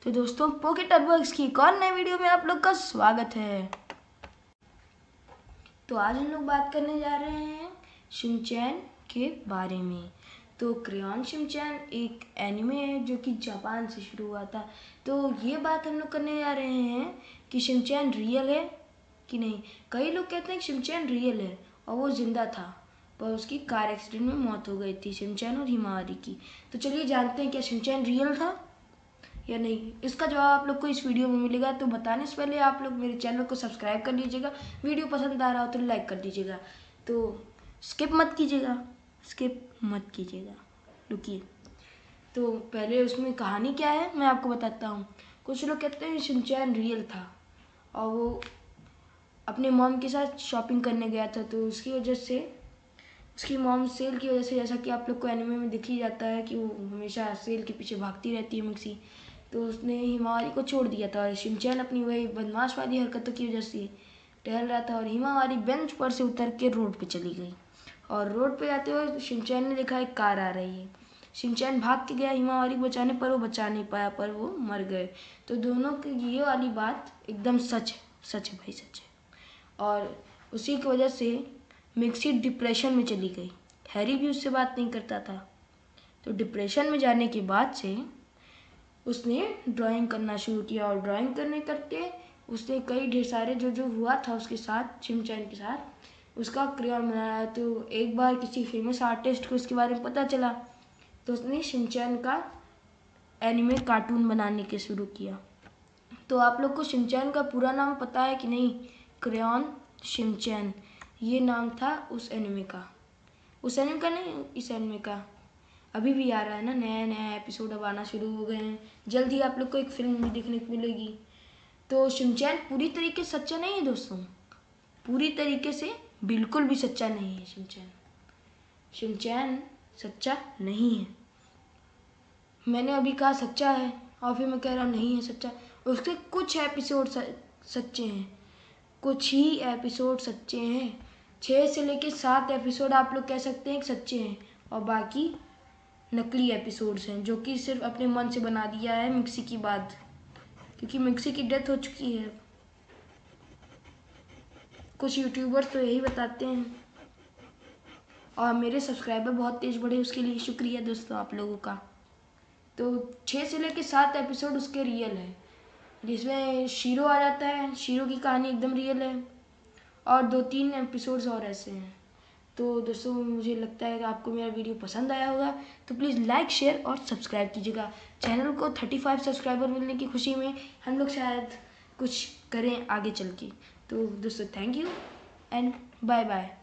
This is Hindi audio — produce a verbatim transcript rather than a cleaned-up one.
तो दोस्तों पॉकेट वर्क्स की एक और नए वीडियो में आप लोग का स्वागत है। तो आज हम लोग बात करने जा रहे हैं शिनचैन के बारे में। तो क्रेयॉन शिनचैन एक एनिमे है जो कि जापान से शुरू हुआ था। तो ये बात हम लोग करने जा रहे हैं कि शिनचैन रियल है कि नहीं। कई लोग कहते हैं कि शिनचैन रियल है और वो जिंदा था, पर उसकी कार एक्सीडेंट में मौत हो गई थी, शिनचैन और हिमावारी की। तो चलिए जानते हैं क्या शिनचैन रियल था या नहीं। इसका जवाब आप लोग को इस वीडियो में मिलेगा। तो बताने से पहले आप लोग मेरे चैनल को सब्सक्राइब कर लीजिएगा, वीडियो पसंद आ रहा हो तो लाइक कर दीजिएगा, तो स्किप मत कीजिएगा, स्किप मत कीजिएगा। रुकिए, तो पहले उसमें कहानी क्या है मैं आपको बताता हूँ। कुछ लोग कहते हैं शिनचैन रियल था और वो अपने मॉम के साथ शॉपिंग करने गया था, तो उसकी वजह से उसकी मॉम सेल की वजह से, जैसा कि आप लोग को एनिमे में दिख ही जाता है कि वो हमेशा सेल के पीछे भागती रहती है मिक्सी, तो उसने हिमावारी को छोड़ दिया था। और शिनचैन अपनी वही बदमाश वाली हरकतों की वजह से टहल रहा था और हिमावारी बेंच पर से उतर के रोड पे चली गई। और रोड पे जाते हुए शिनचैन ने देखा एक कार आ रही है। शिनचैन भाग के गया हिमावारी को बचाने, पर वो बचा नहीं पाया, पर वो मर गए। तो दोनों की ये वाली बात एकदम सच है, सच है भाई, सच है। और उसी की वजह से मिक्सी डिप्रेशन में चली गई। हैरी भी उससे बात नहीं करता था। तो डिप्रेशन में जाने के बाद से उसने ड्राइंग करना शुरू किया और ड्राइंग करने करते उसने कई ढेर सारे जो जो हुआ था उसके साथ, शिनचैन के साथ, उसका क्रेयॉन बनाया। तो एक बार किसी फेमस आर्टिस्ट को इसके बारे में पता चला, तो उसने शिनचैन का एनिमे कार्टून बनाने के शुरू किया। तो आप लोग को शिनचैन का पूरा नाम पता है कि नहीं? क्रेयॉन शिनचैन ये नाम था उस एनिमे का। उस एनिमे का नहीं, इस एनिमे का। अभी भी आ रहा है ना, नया नया एपिसोड अब आना शुरू हो गए हैं। जल्द ही आप लोग को एक फिल्म भी देखने को मिलेगी। तो शिनचैन पूरी तरीके से सच्चा नहीं है दोस्तों, पूरी तरीके से बिल्कुल भी सच्चा नहीं है शिनचैन। शिनचैन सच्चा नहीं है। मैंने अभी कहा सच्चा है और फिर मैं कह रहा हूँ नहीं है सच्चा। उसके कुछ एपिसोड सच्चे हैं, कुछ ही एपिसोड सच्चे हैं। छः से लेके सात एपिसोड आप लोग कह सकते हैं कि सच्चे हैं और बाकी नकली एपिसोड्स हैं जो कि सिर्फ अपने मन से बना दिया है मिक्सी की बाद, क्योंकि मिक्सी की डेथ हो चुकी है। कुछ यूट्यूबर्स तो यही बताते हैं और मेरे सब्सक्राइबर बहुत तेज बढ़े, उसके लिए शुक्रिया दोस्तों आप लोगों का। तो छः से लेके सात एपिसोड उसके रियल है, जिसमें शीरो आ जाता है। शीरो की कहानी एकदम रियल है और दो तीन एपिसोड्स और ऐसे हैं। तो दोस्तों मुझे लगता है कि आपको मेरा वीडियो पसंद आया होगा, तो प्लीज़ लाइक शेयर और सब्सक्राइब कीजिएगा। चैनल को पैंतीस सब्सक्राइबर मिलने की खुशी में हम लोग शायद कुछ करें आगे चल के। तो दोस्तों thank you and bye bye.